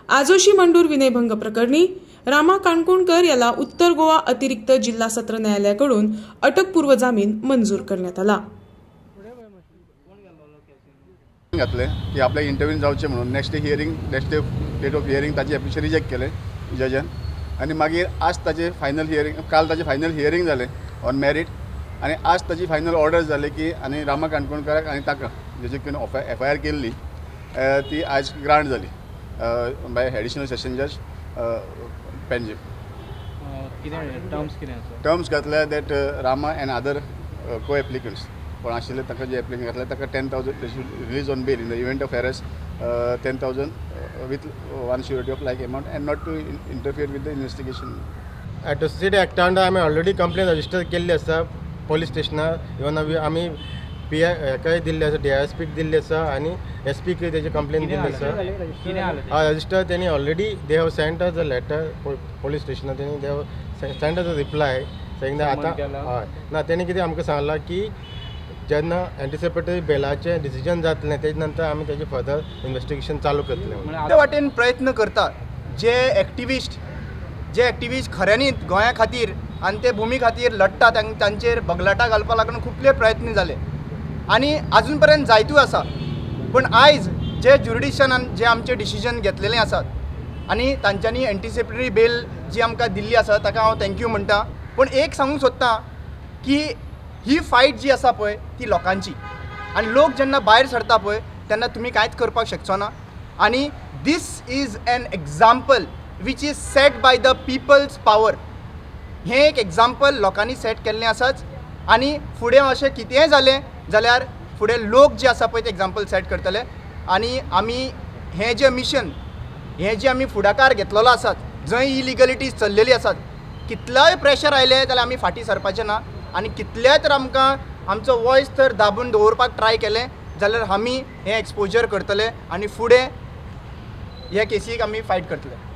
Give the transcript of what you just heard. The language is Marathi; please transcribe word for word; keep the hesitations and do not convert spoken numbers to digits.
आजोशी मंडूर विनयभंग प्रकरणी रामा काणकोणकर याला उत्तर गोवा अतिरिक्त जिल्हा सत्र न्यायालयाकडून अटकपूर्व जामीन मंजूर करण्यात आला। घातले की आपल्या इंटरव्यून जावचे म्हणून next day hearing next day date of hearing ताची एप्लिकेशन रिजेक्ट केले जजान आणि मागीर आज ताचे फायनल हियरिंग काल ताचे फायनल हियरिंग जाले ऑन मेरिट आणि आज ताची फायनल ऑर्डर जाले की आणि रामा काणकोणकराक आणि ताका जेचे करून एफ आय आर केल्ली ती आज ग्रांट जाली बाय एडिशनल सेशन जज पेंजीम। टर्म्स घातले that Rama and other co applicants पण आशिल्ले ताका जे एप्लिकेंट घातले ताका ten thousand release on bail in the event of arrest ten thousand with one surety of like amount and not to interfere with the investigation. Atrocity एक्टा अंडर आमी ऑलरेडी कंप्लेन रजिस्टर केल्ली आसा पोलीस स्टेशनार। इवन आमी पी आय हेकाय दिल्ली आसा डी आय एस पीक दिल्ली आसा आणि एस पीक तेजी कंप्लेन दिल्ली आसा। हय रजिस्टर तेणी already they have sent us a letter police स्टेशनार तेणी they have sent us a reply saying that आतां हय ना तेणी कितें आमकां सांगलां की जेन्ना एंटिसिपेटरी बेलाचें डिसिजन जातलें तेजे नंतर आमी तेजें फर्दर इन्वेस्टिगेशन चालू करतले। ते वाटेन प्रयत्न करता जे एक्टिविस्ट जे एक्टिविस्ट खऱ्यांनी गोंया खातीर आनी ते भुमी खातीर लढटा तांचेर बगलाटा घालपा लागून खुबले प्रयत्न जाले आणि अजून पर्यंत जायतूय आसा। पण आयज जे ज्युरिडिक्शनान जे आमचे डिसिजन घेतलेले आसात आणि तांच्यांनी एंटिसिपेटरी बेल जी आमकां दिल्ली आसा ताका हांव थँक्यू म्हणटा। पण एक सांगूंक सोदतां की ही फायट जी आसा पळय ती लोकांची आणि लोक जेन्ना भायर सरता पळय तेन्ना तुमी कांयच करपाक शकचो ना। आणि this is an example which is set by the people's power. हें एक एग्जाम्पल लोकांनी सेट केल्लें आसाच आणि फुडें अशें कितेंय जालें जाल्यार फुडें लोक जे आसा पळय ते एग्जाम्पल सेट करतले। आणि आमी हें जें मिशन हें जे आमी फुडाकार घेतलेलो आसात जंय इलिगलिटीज चल्लेली आसात कितलोय प्रेशर आयले जाल्यार आमी फाटीं सरपाचें ना आणि कितलेय तर आमकां आमचो वॉयस तर दाबून दवरपाक ट्राय केलें जाल्यार आमी हें एक्सपोजर करतले आणि फुडें ह्या केसीक आमी फायट करतले।